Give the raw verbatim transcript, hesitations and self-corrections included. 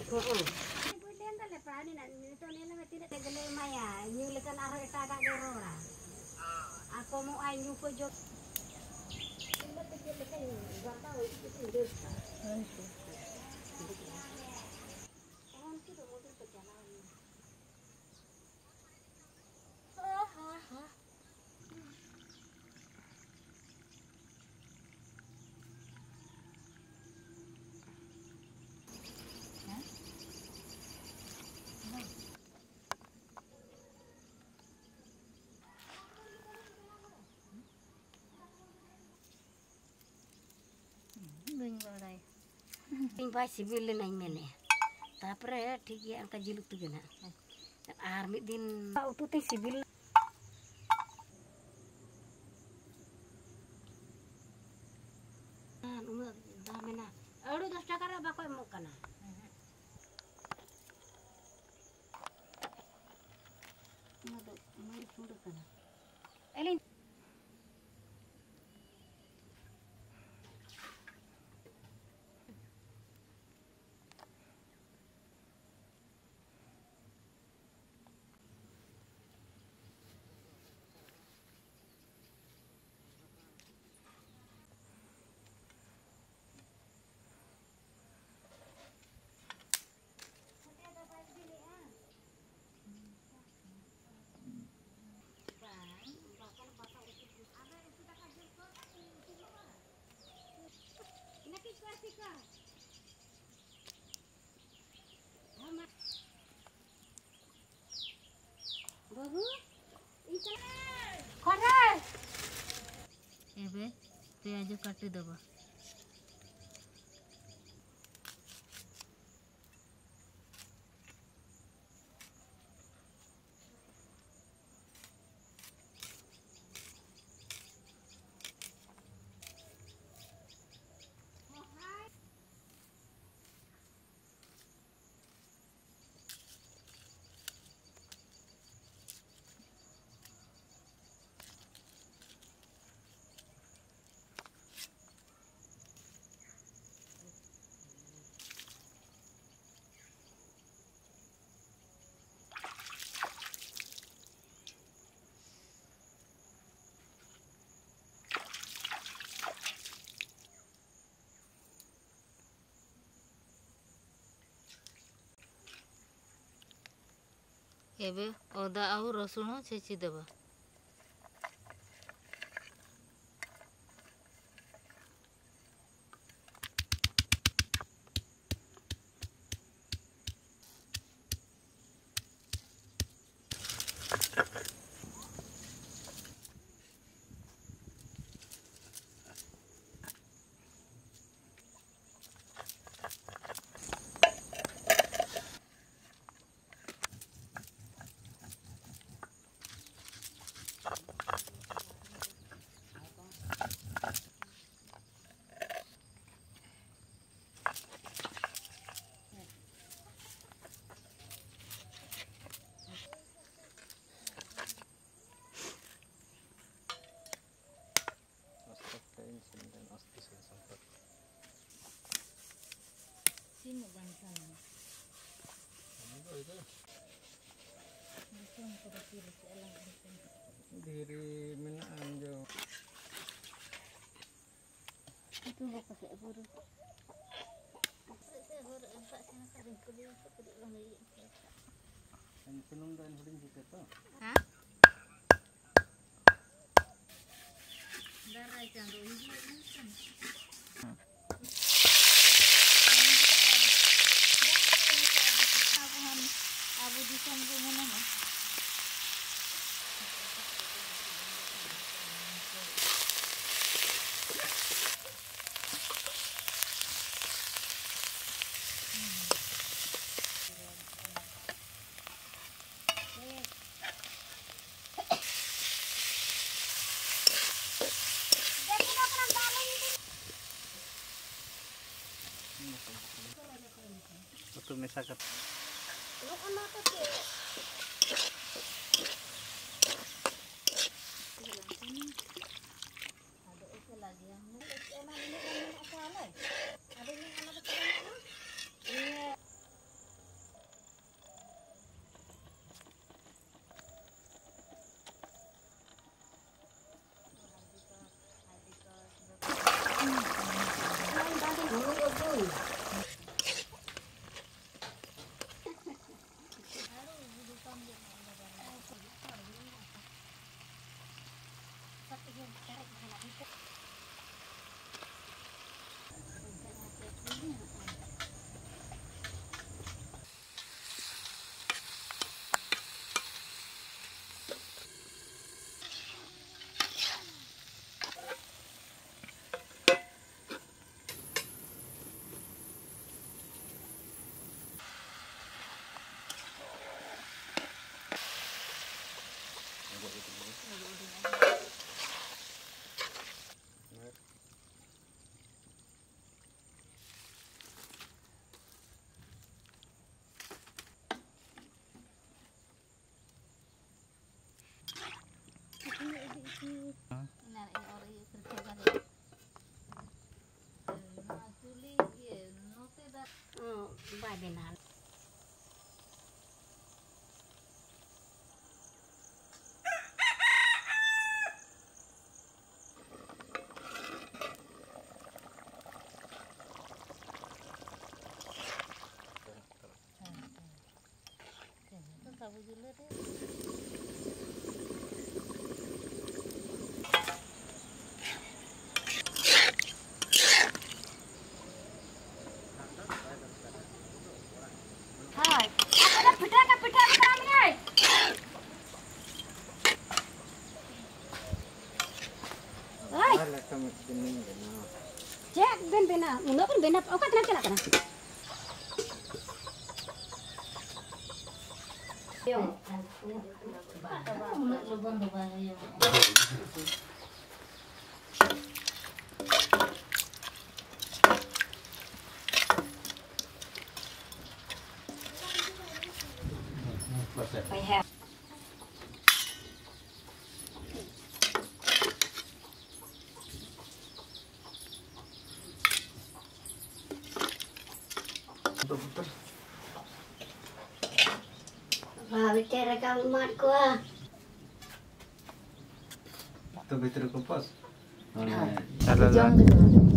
Heeh. Kemudian tak lepas ni nak itu ni lah tidak tegale maya. Nyulekan arah eta agak gerora. Aku mau ayu ko jok. Tidak tegale kan enggak tahu itu sendiri. Orang sudah mobil berjalan. Ha ha ha. Timba sibil naik mele. Tapre ठीक है अंका जिलुक तुगे ना. आर मिद दिन उतु ते सिबिल. Ah, umat dah mana. Aduh dah cakar apa kau mau kana. Madu, mai sudah kana. Elin. Bahu, ikan. Koras. Ebe, प्याज काटी दबा. एबे अदा आउ रसुण छेची देबा. Sini bangsa ni. Bukan pada kiri jalan bukan. Diri mana anjo. Itu nak pakai buru. Saya buru empat sana kering kering kering lagi. Yang penuh dan huding juga tu. Hah? Darah jangan ini kan. Abu di sana mana ni? Betul misalkan. Lu kan mata tu. Ada itu lagi yang ni. Emang ini kan nak salah. Ada ni anak kecil ni. Iya. Oh, vai benar. Hai, apa dah pita ka pita ka ni? Hai. Cek ben bena, muna pun bena, o ka tanang kala kana. Yo. Muna lubang ba yo. I have. Wah, bicara kau mat ko ah. तो भीतर को पास Jom gitu.